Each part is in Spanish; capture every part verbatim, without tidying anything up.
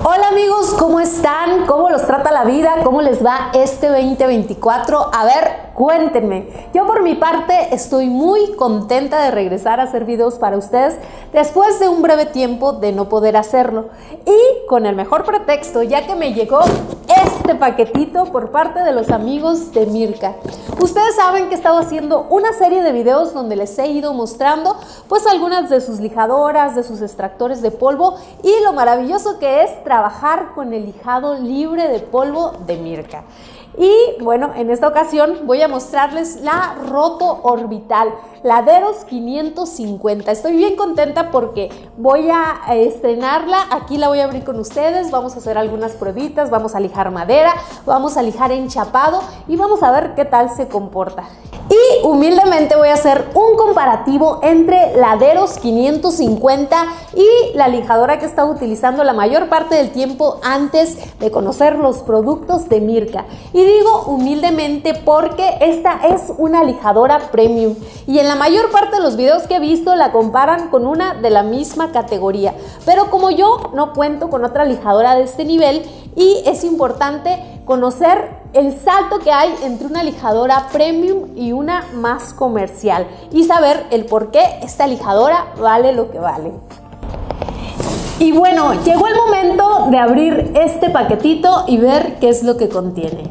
Hola amigos, ¿cómo están? ¿Cómo los trata la vida? ¿Cómo les va este veinte veinticuatro? A ver, cuéntenme. Yo por mi parte estoy muy contenta de regresar a hacer videos para ustedes después de un breve tiempo de no poder hacerlo. Y con el mejor pretexto, ya que me llegó este paquetito por parte de los amigos de Mirka. Ustedes saben que he estado haciendo una serie de videos donde les he ido mostrando pues algunas de sus lijadoras, de sus extractores de polvo y lo maravilloso que es trabajar con el lijado libre de polvo de Mirka. Y bueno, en esta ocasión voy a mostrarles la Roto Orbital, la Deros quinientos cincuenta. Estoy bien contenta porque voy a estrenarla, aquí la voy a abrir con ustedes, vamos a hacer algunas pruebitas, vamos a lijar madera, vamos a lijar enchapado y vamos a ver qué tal se comporta. Y humildemente voy a hacer un comparativo entre la Deros quinientos cincuenta y la lijadora que he estado utilizando la mayor parte del tiempo antes de conocer los productos de Mirka. Y digo humildemente porque esta es una lijadora premium y en la mayor parte de los videos que he visto la comparan con una de la misma categoría. Pero como yo no cuento con otra lijadora de este nivel y es importante conocer el salto que hay entre una lijadora premium y una más comercial y saber el por qué esta lijadora vale lo que vale. Y bueno, llegó el momento de abrir este paquetito y ver qué es lo que contiene.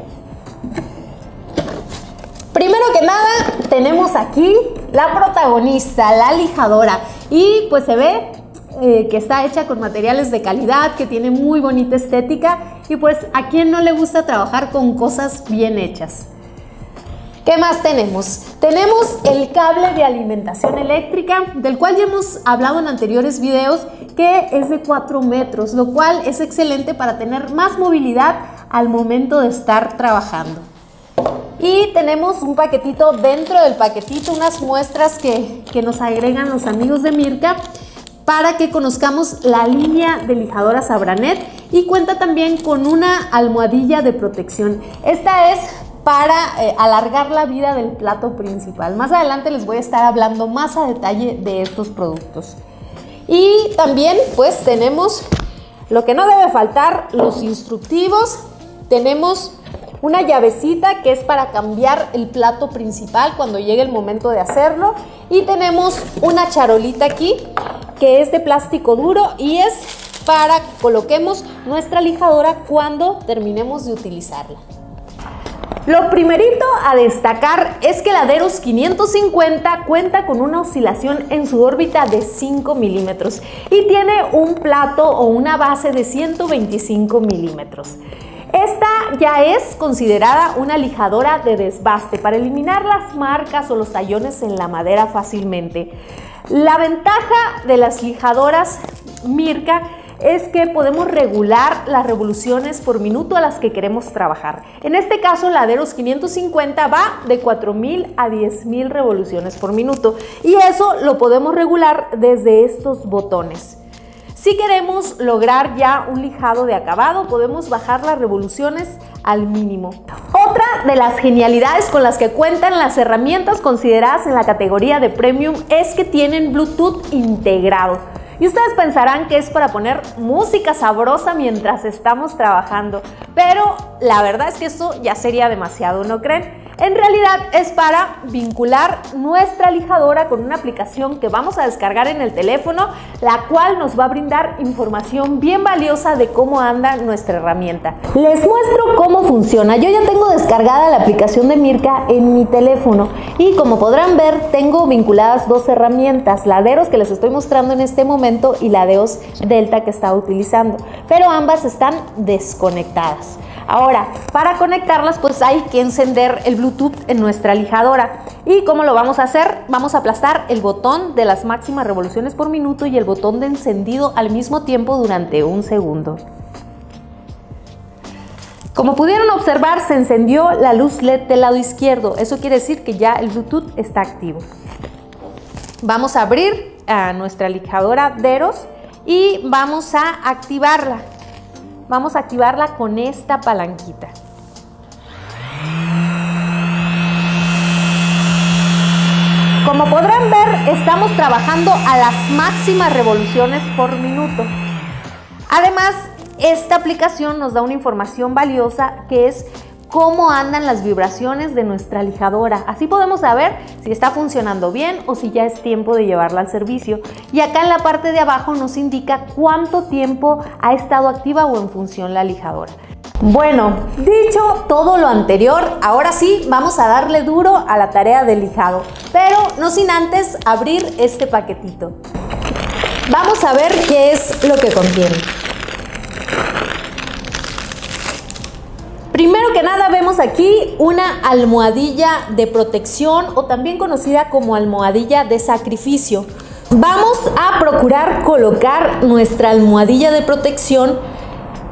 Primero que nada, tenemos aquí la protagonista, la lijadora, y pues se ve eh, que está hecha con materiales de calidad, que tiene muy bonita estética y pues a quien no le gusta trabajar con cosas bien hechas. ¿Qué más tenemos? Tenemos el cable de alimentación eléctrica, del cual ya hemos hablado en anteriores videos, que es de cuatro metros, lo cual es excelente para tener más movilidad al momento de estar trabajando. Y tenemos un paquetito dentro del paquetito, unas muestras que, que nos agregan los amigos de Mirka para que conozcamos la línea de lijadoras Abranet, y cuenta también con una almohadilla de protección. Esta es para eh, alargar la vida del plato principal. Más adelante les voy a estar hablando más a detalle de estos productos. Y también pues tenemos lo que no debe faltar, los instructivos. Tenemos una llavecita que es para cambiar el plato principal cuando llegue el momento de hacerlo. Y tenemos una charolita aquí que es de plástico duro y es para que coloquemos nuestra lijadora cuando terminemos de utilizarla. Lo primerito a destacar es que la Deros quinientos cincuenta cuenta con una oscilación en su órbita de cinco milímetros y tiene un plato o una base de ciento veinticinco milímetros. Esta ya es considerada una lijadora de desbaste para eliminar las marcas o los tallones en la madera fácilmente. La ventaja de las lijadoras Mirka es que podemos regular las revoluciones por minuto a las que queremos trabajar. En este caso, la Deros quinientos cincuenta va de cuatro mil a diez mil revoluciones por minuto y eso lo podemos regular desde estos botones. Si queremos lograr ya un lijado de acabado, podemos bajar las revoluciones al mínimo. Otra de las genialidades con las que cuentan las herramientas consideradas en la categoría de Premium es que tienen Bluetooth integrado. Y ustedes pensarán que es para poner música sabrosa mientras estamos trabajando, pero la verdad es que eso ya sería demasiado, ¿no creen? En realidad es para vincular nuestra lijadora con una aplicación que vamos a descargar en el teléfono, la cual nos va a brindar información bien valiosa de cómo anda nuestra herramienta. Les muestro cómo funciona. Yo ya tengo descargada la aplicación de Mirka en mi teléfono y como podrán ver tengo vinculadas dos herramientas, la Deros que les estoy mostrando en este momento y la Deos Delta que estaba utilizando, pero ambas están desconectadas. Ahora, para conectarlas pues hay que encender el Bluetooth en nuestra lijadora. ¿Y cómo lo vamos a hacer? Vamos a aplastar el botón de las máximas revoluciones por minuto y el botón de encendido al mismo tiempo durante un segundo. Como pudieron observar, se encendió la luz L E D del lado izquierdo. Eso quiere decir que ya el Bluetooth está activo. Vamos a abrir a nuestra lijadora Deros y vamos a activarla. Vamos a activarla con esta palanquita. Como podrán ver, estamos trabajando a las máximas revoluciones por minuto. Además, esta aplicación nos da una información valiosa que es cómo andan las vibraciones de nuestra lijadora. Así podemos saber si está funcionando bien o si ya es tiempo de llevarla al servicio. Y acá en la parte de abajo nos indica cuánto tiempo ha estado activa o en función la lijadora. Bueno, dicho todo lo anterior, ahora sí vamos a darle duro a la tarea del lijado, pero no sin antes abrir este paquetito. Vamos a ver qué es lo que contiene. Primero que nada vemos aquí una almohadilla de protección o también conocida como almohadilla de sacrificio. Vamos a procurar colocar nuestra almohadilla de protección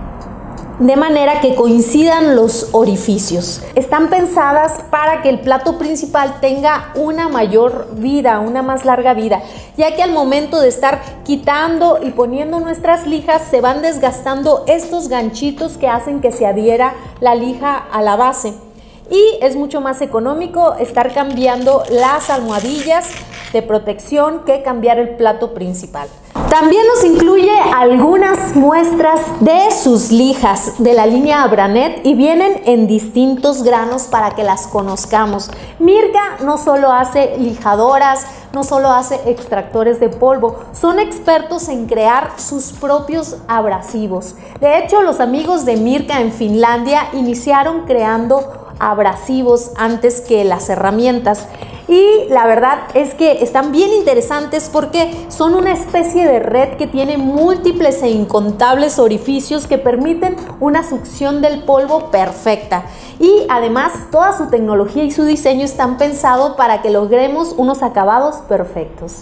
de manera que coincidan los orificios. Están pensadas para que el plato principal tenga una mayor vida, una más larga vida, ya que al momento de estar quitando y poniendo nuestras lijas se van desgastando estos ganchitos que hacen que se adhiera la lija a la base. Y es mucho más económico estar cambiando las almohadillas de protección que cambiar el plato principal. También nos incluye algunas muestras de sus lijas de la línea Abranet y vienen en distintos granos para que las conozcamos. Mirka no solo hace lijadoras, no solo hace extractores de polvo, son expertos en crear sus propios abrasivos. De hecho, los amigos de Mirka en Finlandia iniciaron creando abrasivos antes que las herramientas. Y la verdad es que están bien interesantes porque son una especie de red que tiene múltiples e incontables orificios que permiten una succión del polvo perfecta. Y además toda su tecnología y su diseño están pensados para que logremos unos acabados perfectos.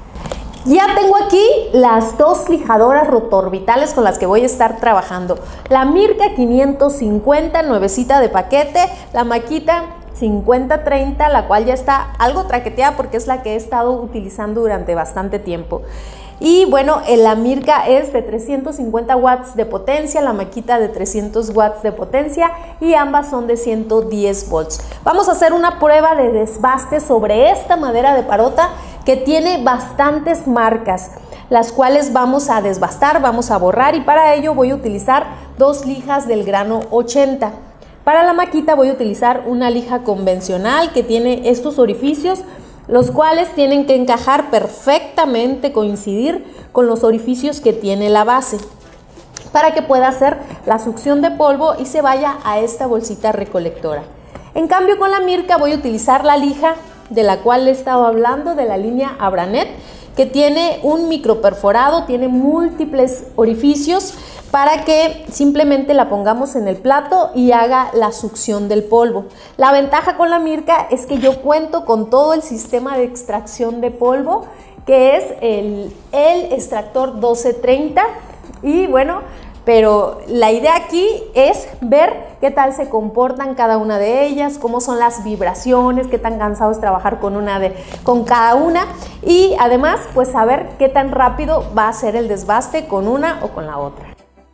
Ya tengo aquí las dos lijadoras rotoorbitales con las que voy a estar trabajando. La Mirka quinientos cincuenta, nuevecita de paquete, la Makita cincuenta treinta, la cual ya está algo traqueteada porque es la que he estado utilizando durante bastante tiempo. Y bueno, la Mirka es de trescientos cincuenta watts de potencia, la Makita de trescientos watts de potencia y ambas son de ciento diez volts. Vamos a hacer una prueba de desbaste sobre esta madera de parota que tiene bastantes marcas, las cuales vamos a desbastar, vamos a borrar y para ello voy a utilizar dos lijas del grano ochenta. Para la Makita voy a utilizar una lija convencional que tiene estos orificios, los cuales tienen que encajar perfectamente, coincidir con los orificios que tiene la base, para que pueda hacer la succión de polvo y se vaya a esta bolsita recolectora. En cambio con la Mirka voy a utilizar la lija de la cual he estado hablando, de la línea Abranet, que tiene un micro perforado, tiene múltiples orificios para que simplemente la pongamos en el plato y haga la succión del polvo. La ventaja con la Mirka es que yo cuento con todo el sistema de extracción de polvo, que es el, el extractor doce treinta y bueno, pero la idea aquí es ver qué tal se comportan cada una de ellas, cómo son las vibraciones, qué tan cansado es trabajar con, una de, con cada una y además pues saber qué tan rápido va a ser el desbaste con una o con la otra.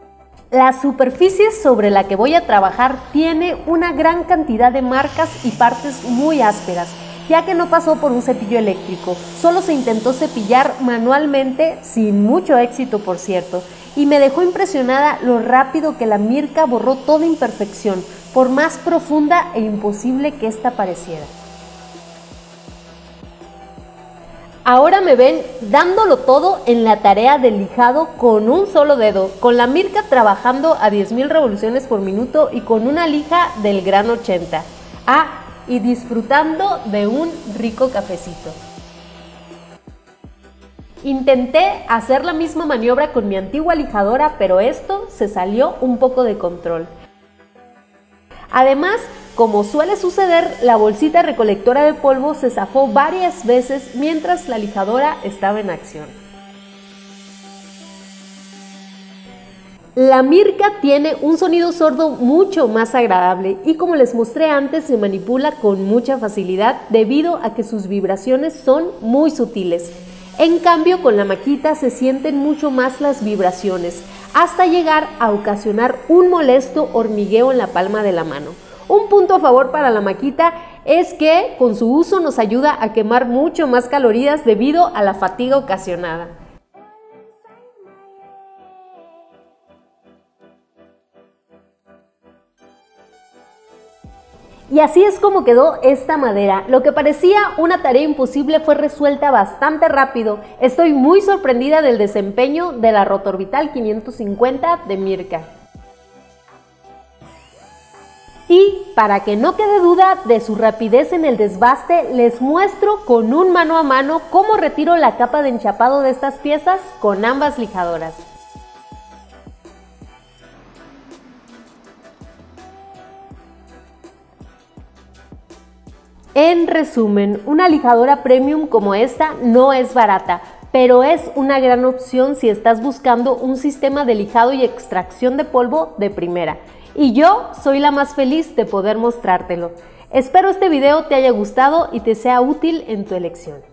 La superficie sobre la que voy a trabajar tiene una gran cantidad de marcas y partes muy ásperas, ya que no pasó por un cepillo eléctrico, solo se intentó cepillar manualmente, sin mucho éxito por cierto, y me dejó impresionada lo rápido que la Mirka borró toda imperfección, por más profunda e imposible que ésta pareciera. Ahora me ven dándolo todo en la tarea del lijado con un solo dedo, con la Mirka trabajando a diez mil revoluciones por minuto y con una lija del grano ochenta. Ah, y disfrutando de un rico cafecito. Intenté hacer la misma maniobra con mi antigua lijadora, pero esto se salió un poco de control. Además, como suele suceder, la bolsita recolectora de polvo se zafó varias veces mientras la lijadora estaba en acción. La Mirka tiene un sonido sordo mucho más agradable y como les mostré antes se manipula con mucha facilidad debido a que sus vibraciones son muy sutiles. En cambio con la Makita se sienten mucho más las vibraciones hasta llegar a ocasionar un molesto hormigueo en la palma de la mano. Un punto a favor para la Makita es que con su uso nos ayuda a quemar mucho más calorías debido a la fatiga ocasionada. Y así es como quedó esta madera. Lo que parecía una tarea imposible fue resuelta bastante rápido. Estoy muy sorprendida del desempeño de la Rotorvital quinientos cincuenta de Mirka. Y para que no quede duda de su rapidez en el desbaste, les muestro con un mano a mano cómo retiro la capa de enchapado de estas piezas con ambas lijadoras. En resumen, una lijadora premium como esta no es barata, pero es una gran opción si estás buscando un sistema de lijado y extracción de polvo de primera. Y yo soy la más feliz de poder mostrártelo. Espero este video te haya gustado y te sea útil en tu elección.